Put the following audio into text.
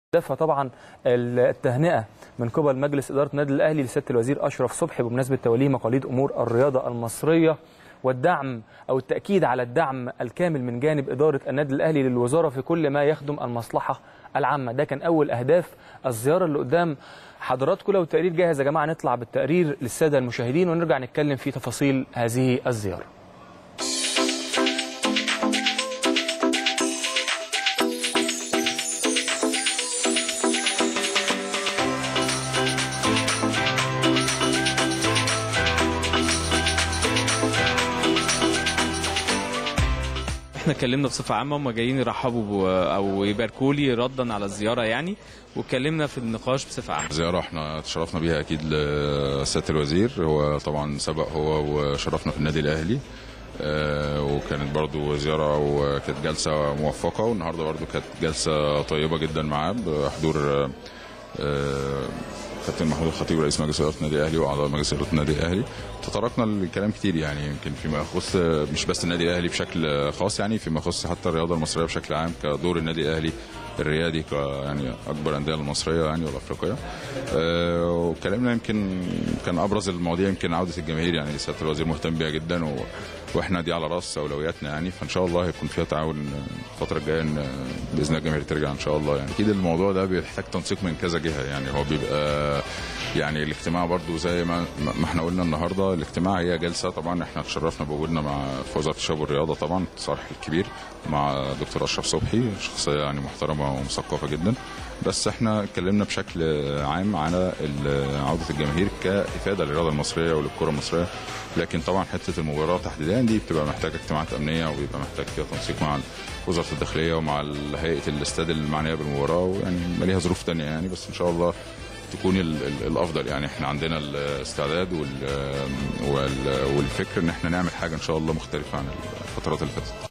دفع طبعا التهنئه من قبل مجلس اداره النادي الاهلي لسياده الوزير اشرف صبحي بمناسبه توليه مقاليد امور الرياضه المصريه، والدعم او التاكيد على الدعم الكامل من جانب اداره النادي الاهلي للوزاره في كل ما يخدم المصلحه العامه. ده كان اول اهداف الزياره اللي قدام حضراتكم. لو التقرير جاهز يا جماعه نطلع بالتقرير للساده المشاهدين ونرجع نتكلم في تفاصيل هذه الزياره. احنا اتكلمنا بصفه عامه، هم جايين يرحبوا او يباركوا لي ردا على الزياره يعني، واتكلمنا في النقاش بصفه عامه. زياره احنا تشرفنا بيها اكيد لسياده الوزير، هو طبعا سبق هو وشرفنا في النادي الاهلي، وكانت برضو زياره وكانت جلسه موفقه، والنهارده برضو كانت جلسه طيبه جدا معاه بحضور كابتن محمود الخطيب رئيس مجلس اداره النادي الاهلي واعضاء مجلس اداره النادي الاهلي. تطرقنا لكلام كتير يعني، يمكن فيما يخص مش بس النادي الاهلي بشكل خاص، يعني فيما يخص حتى الرياضه المصريه بشكل عام، كدور النادي الاهلي الريادي يعني اكبر الانديه المصريه يعني والافريقيه. وكلامنا يمكن كان ابرز المواضيع يمكن عوده الجماهير، يعني سياده الوزير مهتم بيها جدا، واحنا دي على راس اولوياتنا يعني، فان شاء الله هيكون فيها تعاون الفتره الجايه ان باذن الله الجماهير ترجع ان شاء الله يعني. اكيد الموضوع ده بيحتاج تنسيق من كذا جهه، يعني هو بيبقى يعني الاجتماع برضو زي ما احنا قلنا النهارده، الاجتماع هي جلسه. طبعا احنا تشرفنا بوجودنا مع في وزاره الشباب والرياضه طبعا صالح الكبير مع دكتور اشرف صبحي، شخصيه يعني محترمه ومثقفه جدا، بس احنا اتكلمنا بشكل عام على عوده الجماهير كافاده للرياضه المصريه وللكره المصريه. لكن طبعا حته المباراه تحديدا دي بتبقى محتاجه اجتماعات امنيه، وبيبقى محتاج فيها تنسيق مع وزاره الداخليه ومع هيئه الاستاد المعنيه بالمباراه، ويعني ما ليها ظروف ثانيه يعني، بس ان شاء الله تكون الافضل يعني. احنا عندنا الاستعداد والفكر ان احنا نعمل حاجه ان شاء الله مختلفه عن الفترات اللي فاتت.